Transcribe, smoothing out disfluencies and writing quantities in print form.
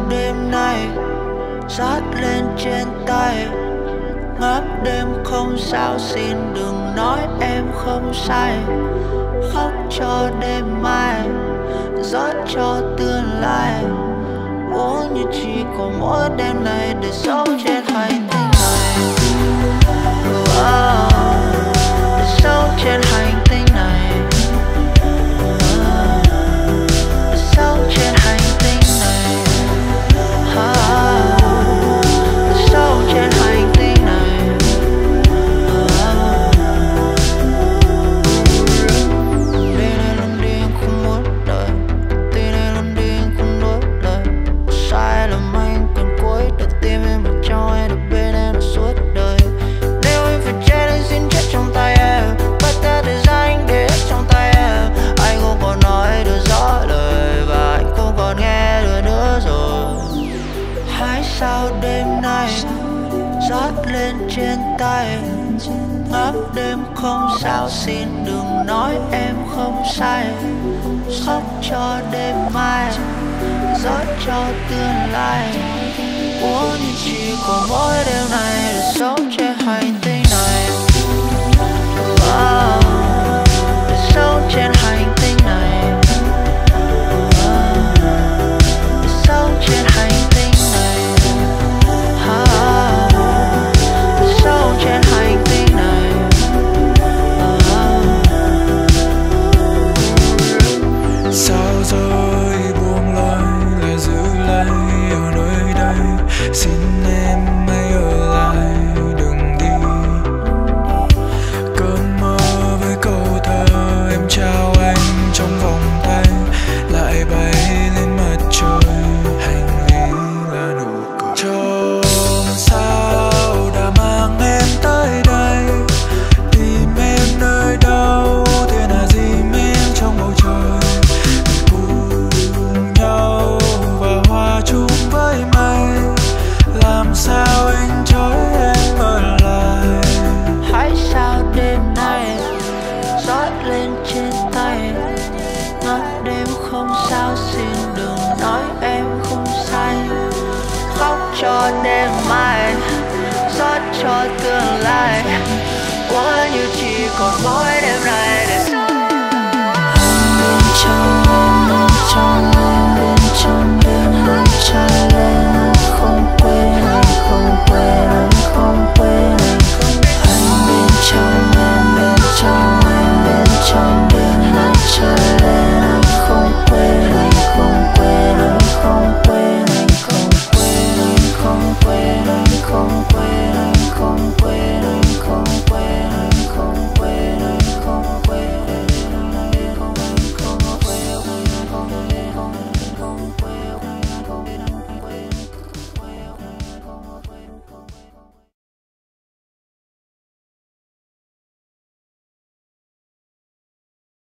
đêm nay dát lên trên tay, ngáp đêm không sao xin đừng nói em không sai. Khóc cho đêm mai, rót cho tương lai, uống như chỉ có mỗi đêm này để sống trên hành tinh này. Để sống trên hành tinh này, để sống trên hành tinh này, để sống trên hành tinh này. Đêm nay luôn điên không muốn đợi, tim này luôn điên không nuốt lời. Sai lầm anh cần cuối đặt tim em vào trong ai được bên em là suốt đời. Nếu em phải chết anh xin chết trong tay em, bắt ta thời gian anh để hết trong tay em. Anh không còn nói được rõ lời và anh không còn nghe được nữa rồi. Hãy sao đêm nay rót lên trên tay, ngáp đêm không sao xin đừng nói em không sai. Khóc cho đêm mai, rót cho tương lai, uống như chỉ có mỗi đêm này để sống trên hành tinh này. Để sống trên hành tinh này, để sống trên hành tinh này, để sống trên hành tinh này. Sao rồi buông lơi là giữ lấy ở nơi đây, xin em hãy ở lại đừng đi. Cơn mơ với câu thơ em trao anh trong vòng tay lại bay lên mặt trời, hành lý là nụ cười. Chòm sao đã mang em tới đây, tìm em nơi đâu thế là dìm em trong bầu trời. Cùng nhau và hòa chung với mây, làm sao anh trói em ở lại. Hãy sao đêm nay rót lên trên tay, ngáp đêm không sao xin đừng nói em không sai. Khóc cho đêm mai, rót cho tương lai, quá như chỉ còn mỗi